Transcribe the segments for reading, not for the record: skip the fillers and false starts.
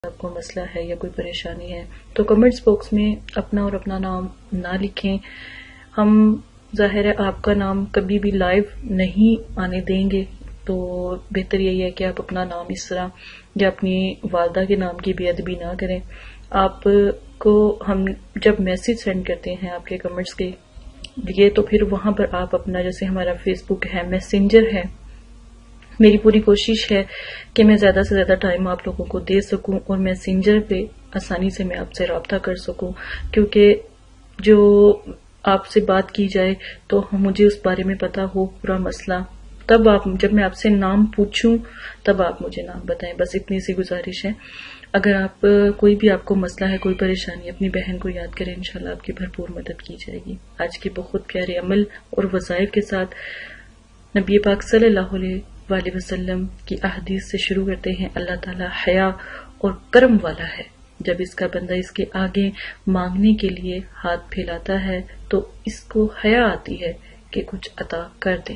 آپ کو مسئلہ ہے یا کوئی پریشانی ہے تو کمنٹس باکس میں اپنا اور اپنا نام نہ لکھیں. ہم ظاہر ہے آپ کا نام کبھی بھی لائیو نہیں آنے دیں گے، تو بہتر یہی ہے کہ آپ اپنا نام اس طرح یا اپنی والدہ کے نام کی بے ادبی نہ کریں. آپ کو ہم جب میسج سینڈ کرتے ہیں آپ کے کمنٹس کے لیے تو پھر وہاں پر آپ اپنا، جیسے ہمارا فیس بک ہے، میسنجر ہے، میری پوری کوشش ہے کہ میں زیادہ سے زیادہ ٹائم آپ لوگوں کو دے سکوں اور میسنجر پہ آسانی سے میں آپ سے رابطہ کر سکوں، کیونکہ جو آپ سے بات کی جائے تو مجھے اس بارے میں پتا ہو پورا مسئلہ، تب آپ جب میں آپ سے نام پوچھوں تب آپ مجھے نام بتائیں. بس اتنی سی گزارش ہے. اگر آپ کوئی بھی آپ کو مسئلہ ہے، کوئی پریشانی، اپنی بہن کو یاد کریں، انشاءاللہ آپ کی بھرپور مدد کی جائے گی. آج کے بہت پیارے عمل اور وظائف کے ساتھ نبی پاک صلی اللہ علیہ وآلہ وسلم کی احادیث سے شروع کرتے ہیں. اللہ تعالی حیا اور کرم والا ہے. جب اس کا بندہ اس کے آگے مانگنے کے لیے ہاتھ پھیلاتا ہے تو اس کو حیا آتی ہے کہ کچھ عطا کر دے.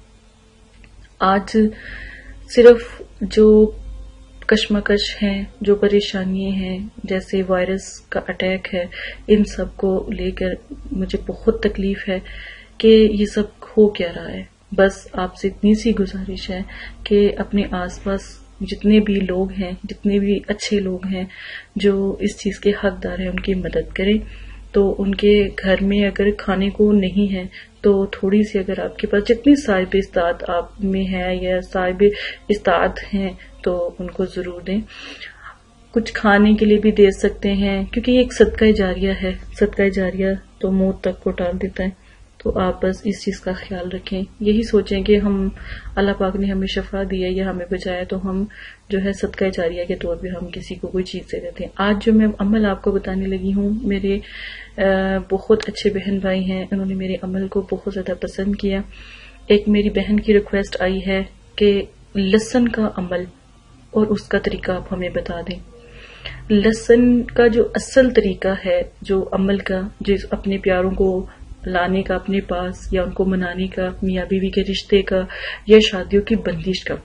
آج صرف جو کشمکش ہیں، جو پریشانیاں ہیں، جیسے وائرس کا اٹیک ہے، ان سب کو لے کر مجھے بہت تکلیف ہے کہ یہ سب ہو کیا رہا ہے. بس آپ سے اتنی سی گزارش ہے کہ اپنے آس پاس جتنے بھی لوگ ہیں، جتنے بھی اچھے لوگ ہیں جو اس چیز کے حقدار ہیں، ان کی مدد کریں. تو ان کے گھر میں اگر کھانے کو نہیں ہے تو تھوڑی سی اگر آپ کے پاس جتنی صاحب استطاعت آپ میں ہے یا صاحب استطاعت ہیں تو ان کو ضرور دیں. کچھ کھانے کے لیے بھی دے سکتے ہیں کیونکہ یہ ایک صدقہ جاریہ ہے. صدقہ جاریہ تو موت تک کو ٹال دیتا ہے. تو آپ بس اس چیز کا خیال رکھیں. یہی سوچیں کہ ہم اللہ پاک نے ہمیں شفا دی ہے یا ہمیں بچایا تو ہم جو ہے صدقہ جاریہ کے طور پہ ہم کسی کو کوئی چیز دے دیتے ہیں. آج جو میں عمل آپ کو بتانے لگی ہوں، میرے بہت اچھے بہن بھائی ہیں، انہوں نے میرے عمل کو بہت زیادہ پسند کیا. ایک میری بہن کی ریکویسٹ آئی ہے کہ لہسن کا عمل اور اس کا طریقہ آپ ہمیں بتا دیں. لہسن کا جو اصل طریقہ ہے، جو عمل کا، جو اپنے پیاروں کو لانے کا اپنے پاس یا ان کو منانے کا، میاں بیوی کے رشتے کا یا شادیوں کی بندش کا،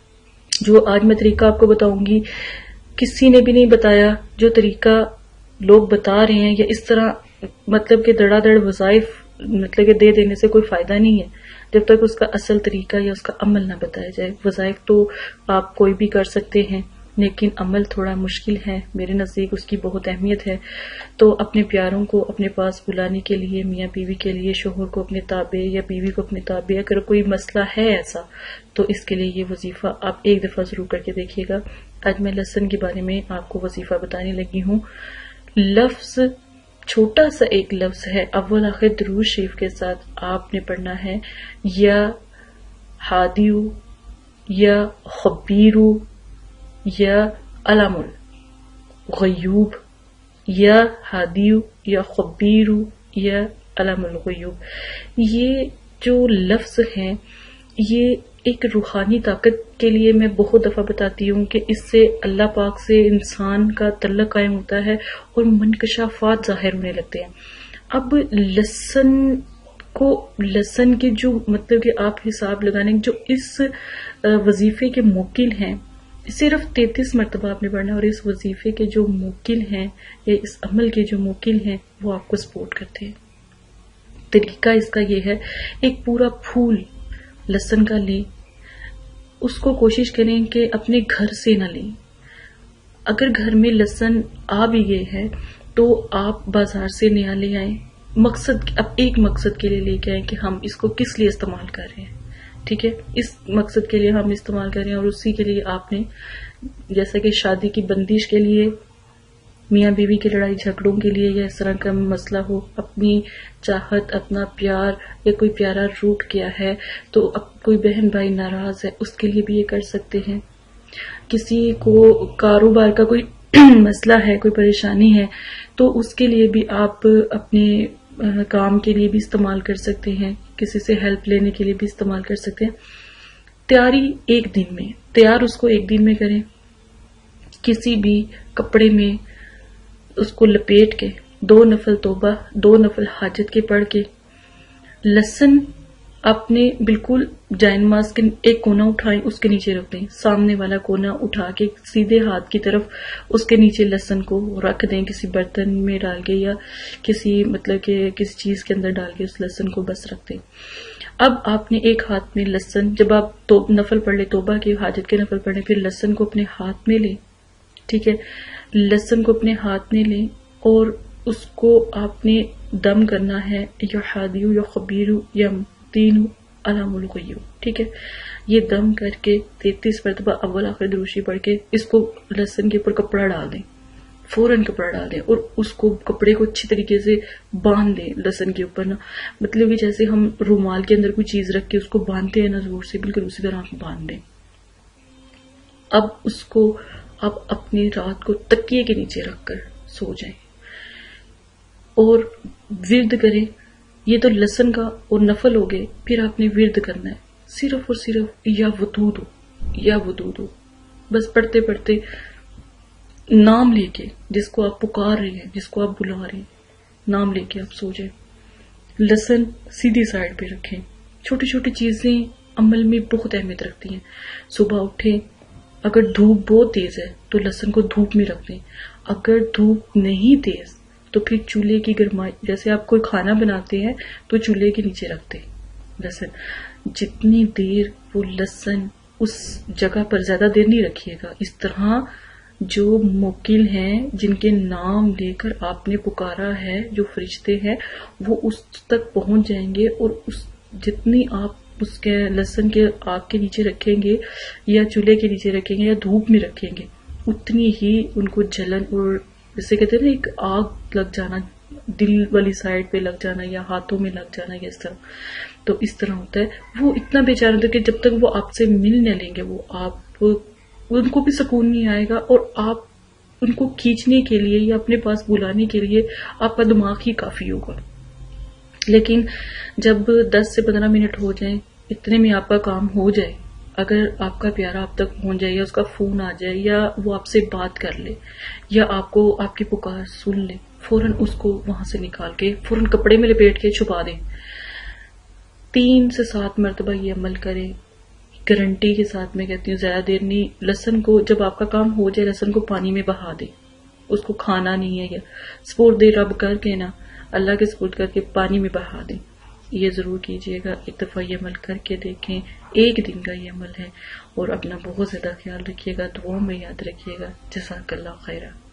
جو آج میں طریقہ آپ کو بتاؤں گی کسی نے بھی نہیں بتایا. جو طریقہ لوگ بتا رہے ہیں یا اس طرح مطلب کہ دڑا دڑ وظائف مطلب کہ دے دینے سے کوئی فائدہ نہیں ہے جب تک اس کا اصل طریقہ یا اس کا عمل نہ بتایا جائے. وظائف تو آپ کوئی بھی کر سکتے ہیں لیکن عمل تھوڑا مشکل ہے. میرے نزدیک اس کی بہت اہمیت ہے. تو اپنے پیاروں کو اپنے پاس بلانے کے لیے، میاں بیوی کے لیے، شوہر کو اپنے تابع یا بیوی کو اپنے تابع، اگر کوئی مسئلہ ہے ایسا تو اس کے لیے یہ وظیفہ آپ ایک دفعہ ضرور کر کے دیکھیے گا. آج میں لہسن کے بارے میں آپ کو وظیفہ بتانے لگی ہوں. لفظ چھوٹا سا ایک لفظ ہے، اول آخر درود شریف کے ساتھ آپ نے پڑھنا ہے یا ہادیو یا خبیرو یا علم الغیوب، یا ہادیو یا خبیرو یا علم الغیوب. یہ جو لفظ ہیں یہ ایک روحانی طاقت کے لیے میں بہت دفعہ بتاتی ہوں کہ اس سے اللہ پاک سے انسان کا تعلق قائم ہوتا ہے اور منکشافات ظاہر ہونے لگتے ہیں. اب لہسن کے جو مطلب کہ آپ حساب لگانے جو اس وظیفے کے موکل ہیں، صرف 33 مرتبہ آپ نے پڑھنا ہے، اور اس وظیفے کے جو موکل ہیں یا اس عمل کے جو موکل ہیں وہ آپ کو سپورٹ کرتے ہیں. طریقہ اس کا یہ ہے، ایک پورا پھول لہسن کا لیں، اس کو کوشش کریں کہ اپنے گھر سے نہ لیں. اگر گھر میں لہسن آ بھی گئے ہے تو آپ بازار سے نیا لے آئیں. اب ایک مقصد کے لیے لے کے آئیں کہ ہم اس کو کس لیے استعمال کر رہے ہیں. ٹھیک ہے، اس مقصد کے لیے ہم استعمال کریں اور اسی کے لیے آپ نے جیسا کہ شادی کی بندش کے لیے، میاں بیوی کی لڑائی جھگڑوں کے لیے یا اس طرح کا مسئلہ ہو، اپنی چاہت، اپنا پیار یا کوئی پیارا روٹ کیا ہے تو اب کوئی بہن بھائی ناراض ہے اس کے لیے بھی یہ کر سکتے ہیں. کسی کو کاروبار کا کوئی مسئلہ ہے، کوئی پریشانی ہے تو اس کے لیے بھی آپ اپنے کام کے لیے بھی استعمال کر سکتے ہیں، کسی سے ہیلپ لینے کے لیے بھی استعمال کر سکتے ہیں. تیاری ایک دن میں، تیار اس کو ایک دن میں کریں. کسی بھی کپڑے میں اس کو لپیٹ کے 2 نفل توبہ، 2 نفل حاجت کے پڑھ کے لہسن آپ نے بالکل جائن ماس کے ایک کونا اٹھائیں، اس کے نیچے رکھ دیں، سامنے والا کونا اٹھا کے سیدھے ہاتھ کی طرف اس کے نیچے لہسن کو رکھ دیں، کسی برتن میں ڈال کے یا کسی مطلب کہ کسی چیز کے اندر ڈال کے اس لہسن کو بس رکھ دیں۔ اب آپ نے ایک ہاتھ میں لہسن، جب آپ نفل پڑھ لیں، توبہ کی حاجت کے نفل پڑھ لیں، پھر لہسن کو اپنے ہاتھ میں لیں، ٹھیک ہے، لہسن کو اپنے ہاتھ میں لیں اور اس کو آپ نے دم کرنا ہے، یا حادیو یا خبیرو یا تین علام الغیو، ٹھیک ہے، یہ دم کر کے 33 مرتبہ اول آخر دروشی پڑھ کے اس کو لہسن کے اوپر کپڑا ڈال دیں، فوراً کپڑا ڈال دیں اور اس کو کپڑے کو اچھی طریقے سے باندھ دیں لہسن کے اوپر نا، مطلب کہ جیسے ہم رومال کے اندر کوئی چیز رکھ کے اس کو باندھتے ہیں نا زور سے، بالکل اسی طرح باندھ دیں۔ اب اس کو آپ اپنی رات کو تکیے کے نیچے رکھ کر سو جائیں اور ورد کریں۔ یہ تو لہسن کا اور نفل ہو گئے، پھر آپ نے ورد کرنا ہے صرف اور صرف یا ودود ہو یا ودود ہو، بس پڑھتے پڑھتے نام لے کے، جس کو آپ پکار رہے ہیں، جس کو آپ بلا رہے ہیں، نام لے کے آپ سو جائیں۔ لہسن سیدھی سائڈ پہ رکھیں۔ چھوٹی چھوٹی چیزیں عمل میں بہت اہمیت رکھتی ہیں۔ صبح اٹھیں، اگر دھوپ بہت تیز ہے تو لہسن کو دھوپ میں رکھ دیں، اگر دھوپ نہیں تیز تو پھر چولہے کی گرمائی، جیسے آپ کوئی کھانا بناتے ہیں تو چولہے کے نیچے رکھ دیں لہسن۔ جتنی دیر وہ لہسن اس جگہ پر، زیادہ دیر نہیں رکھیے گا، اس طرح جو موکل ہیں جن کے نام لے کر آپ نے پکارا ہے، جو فرشتے ہیں، وہ اس تک پہنچ جائیں گے اور اس جتنی آپ اس کے لہسن کے آگ کے نیچے رکھیں گے یا چولہے کے نیچے رکھیں گے یا دھوپ میں رکھیں گے، اتنی ہی ان کو جلن، اور جسے کہتے ہیں نا ایک آگ لگ جانا، دل والی سائڈ پہ لگ جانا یا ہاتھوں میں لگ جانا، یا اس طرح، تو اس طرح ہوتا ہے۔ وہ اتنا بے چارہ ہوتا ہے کہ جب تک وہ آپ سے مل نہ لیں گے، وہ آپ، ان کو بھی سکون نہیں آئے گا، اور آپ ان کو کھینچنے کے لیے یا اپنے پاس بلانے کے لیے آپ کا دماغ ہی کافی ہوگا۔ لیکن جب 10 سے 15 منٹ ہو جائیں، اتنے میں آپ کا کام ہو جائے، اگر آپ کا پیارا آپ تک پہنچ جائے یا اس کا فون آ جائے یا وہ آپ سے بات کر لے یا آپ کو آپ کی پکار سن لے، فوراً اس کو وہاں سے نکال کے فوراً کپڑے میں لپیٹ کے چھپا دیں۔ 3 سے 7 مرتبہ یہ عمل کریں، گارنٹی کے ساتھ میں کہتی ہوں، زیادہ دیر نہیں۔ لہسن کو جب آپ کا کام ہو جائے، لہسن کو پانی میں بہا دیں، اس کو کھانا نہیں ہے، یا سپورٹ دے رب کر کے نا، اللہ کے سپورٹ کر کے پانی میں بہا دیں۔ یہ ضرور کیجئے گا، ایک دفعہ یہ عمل کر کے دیکھیں، ایک دن کا یہ عمل ہے، اور اپنا بہت زیادہ خیال رکھیے گا، دعاؤں میں یاد رکھیے گا۔ جزاک اللہ خیرہ۔